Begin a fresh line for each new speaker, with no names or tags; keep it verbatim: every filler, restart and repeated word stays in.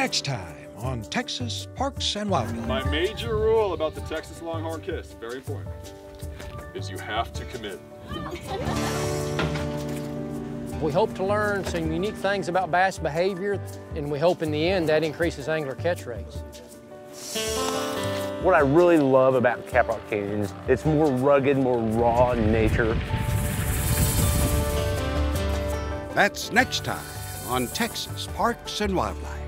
Next time on Texas Parks and Wildlife.
My major rule about the Texas longhorn kiss, very important, is you have to commit.
We hope to learn some unique things about bass behavior, and we hope in the end that increases angler catch rates.
What I really love about Caprock Canyons, it's more rugged, more raw in nature.
That's next time on Texas Parks and Wildlife.